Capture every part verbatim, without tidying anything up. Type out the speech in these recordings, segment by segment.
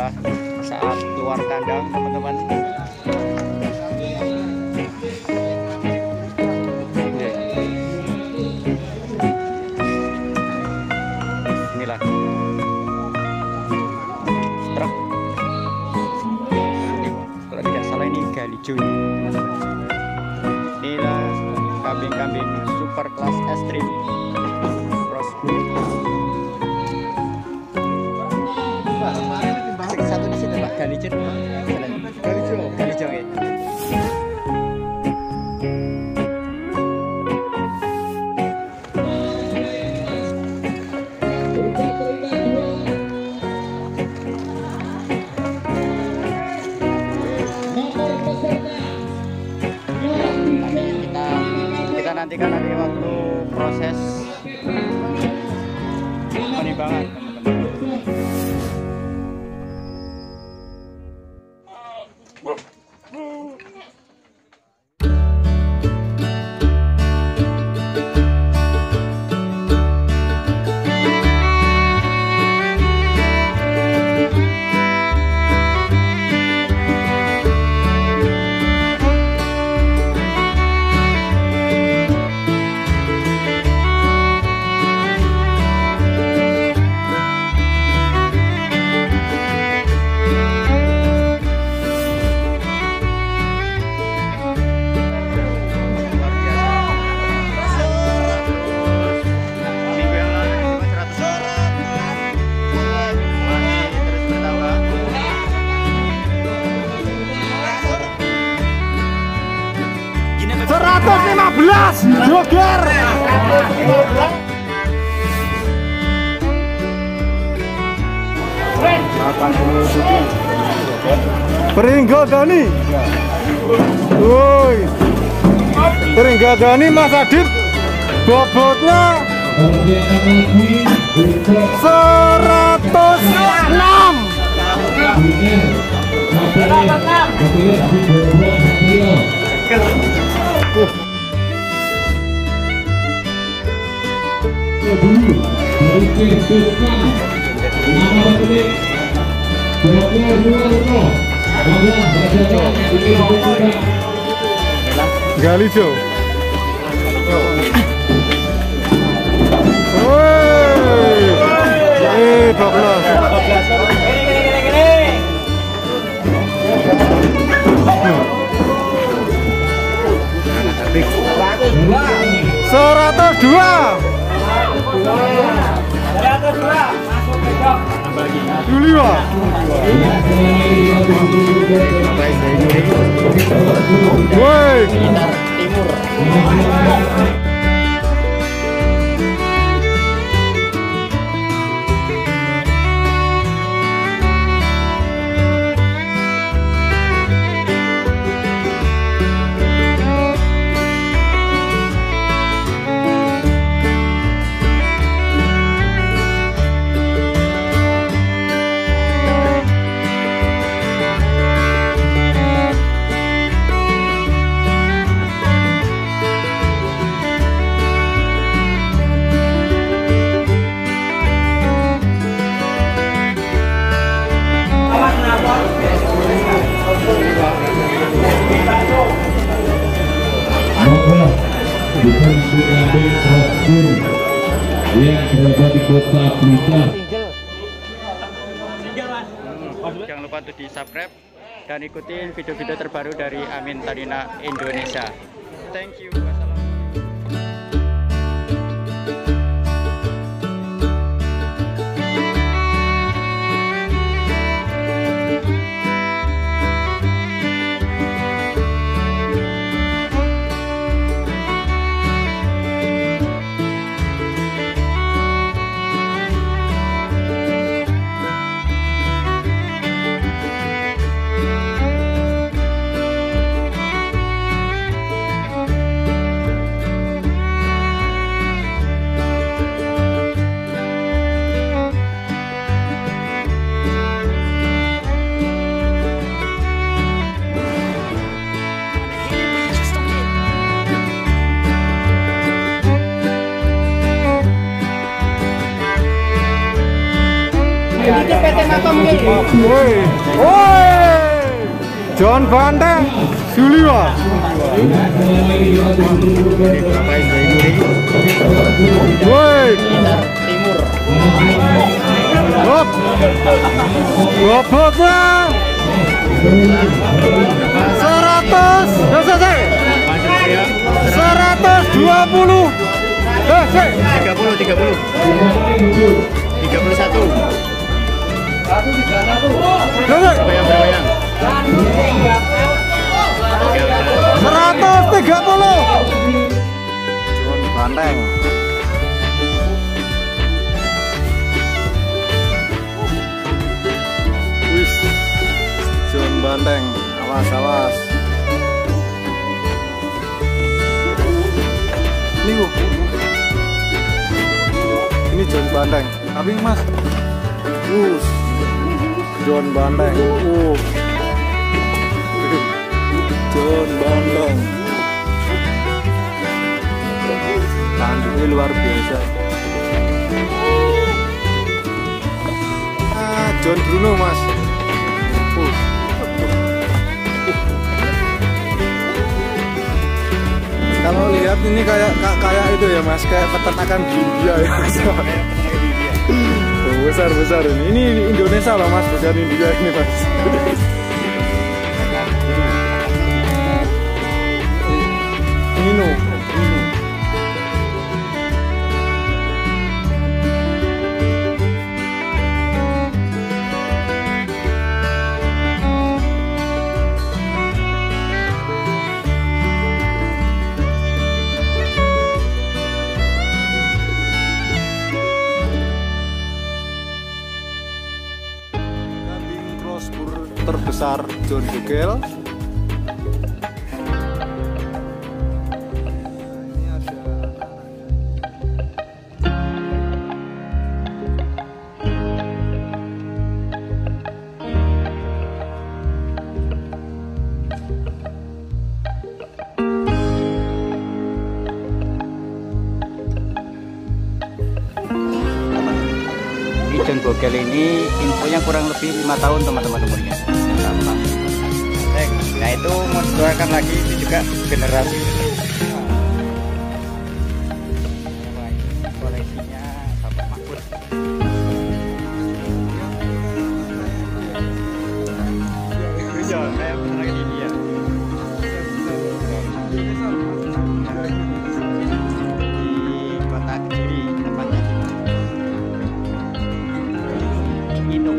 kita saat keluar kandang, teman-teman. Inilah truk. Kalau tidak salah ini Galijo. Inilah kambing-kambing super kelas ekstrim crossbreed. Satu di situ Pak, Galijo. Galijo, Galijo ya. Kita nantikan nanti waktu proses penimbangan, teman-teman. seratus lima belas Joger. Pringgadani. Woi. Pringgadani Mas Adit bobotnya seratus enam. Galijo. Woi. Eh, dua belas. Seratus dua. Seratus dua. Juli Pak. Woi. Timur. Bukan kambing crossbreed yang berada di kota Blitar. Jangan lupa untuk di subscribe dan ikutin video-video terbaru dari Amin Tanina Indonesia. Thank you. Woi, woi, John Banteng, Suliwa. Woi, Timur. hop, hop, hop, hop. Seratus, seratus dua puluh. Eh, sih. tiga puluh, tiga puluh. tiga puluh satu. Berbayang, berbayang. seratus tiga puluh. John Banteng. Wis, John Banteng. Awas, awas. Ini gua. Ini John Banteng. Tapi mas, us, John Banteng. Uh, John Banteng. Tanduknya luar biasa. Ah, John Bruno mas. Uh. Kalau lihat ini kayak kayak itu ya mas, kayak peternakan di India ya mas. Oh, besar besar ini. Ini Indonesia loh mas, bukan India ini mas. Nino, Nino. Terbesar John Bugel. Ini ada John Bugel ini infonya kurang lebih lima tahun teman-teman umurnya. Nah itu mau dikeluarkan lagi, itu juga generasi koleksinya Bapak Mahfud. Iya, saya pernah ke India. Di kota Kediri tempatnya. Itu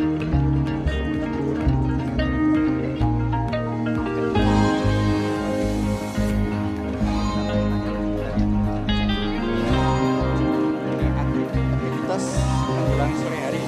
aktivitas menjelang sore hari.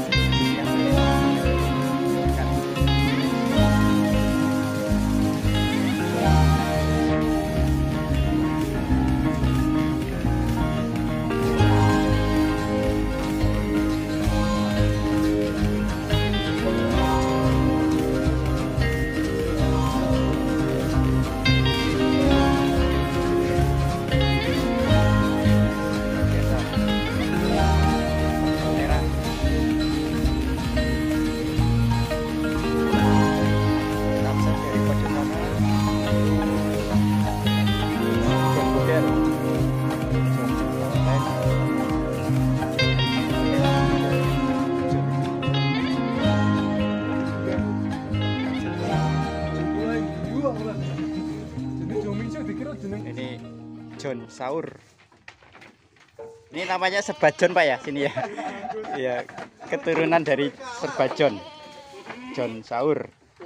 Ini John Saur. Ini namanya Serbajon Pak ya sini ya. Ya, keturunan dari Serbajon. John Saur.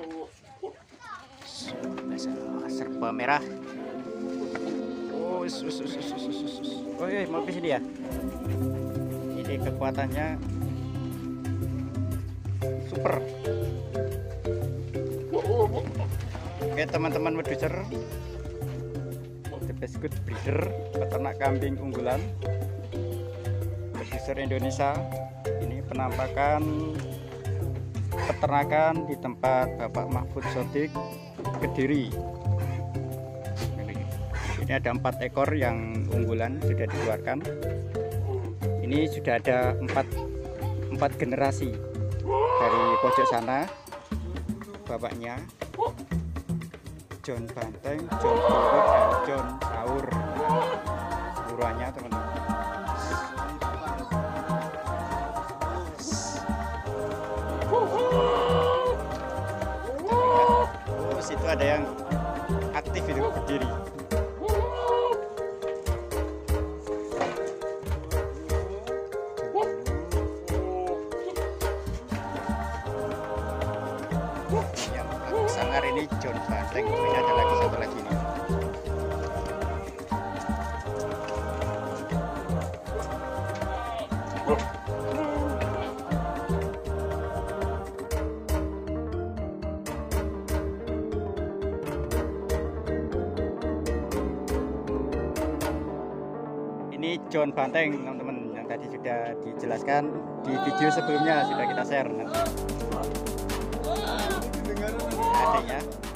Serba merah. Oh, sus, sus, sus, sus, sus. Oh iya, mau ke sini ya. Ini kekuatannya super. Oke teman-teman produser, the best good breeder, peternak kambing unggulan, produser Indonesia. Ini penampakan peternakan di tempat Bapak Mahfud Sodik, Kediri. Ini ada empat ekor yang unggulan sudah dikeluarkan. Ini sudah ada empat empat generasi Dari pojok sana bapaknya John Banteng, John Bobot, dan John Saur. Buruannya teman-teman. Oh, situ ada yang aktif itu berdiri. Yang sangar ini John Banteng. Ini ada lagi satu lagi nih. Ini John Banteng teman-teman, yang tadi sudah dijelaskan di video sebelumnya, sudah kita share nanti. Adiknya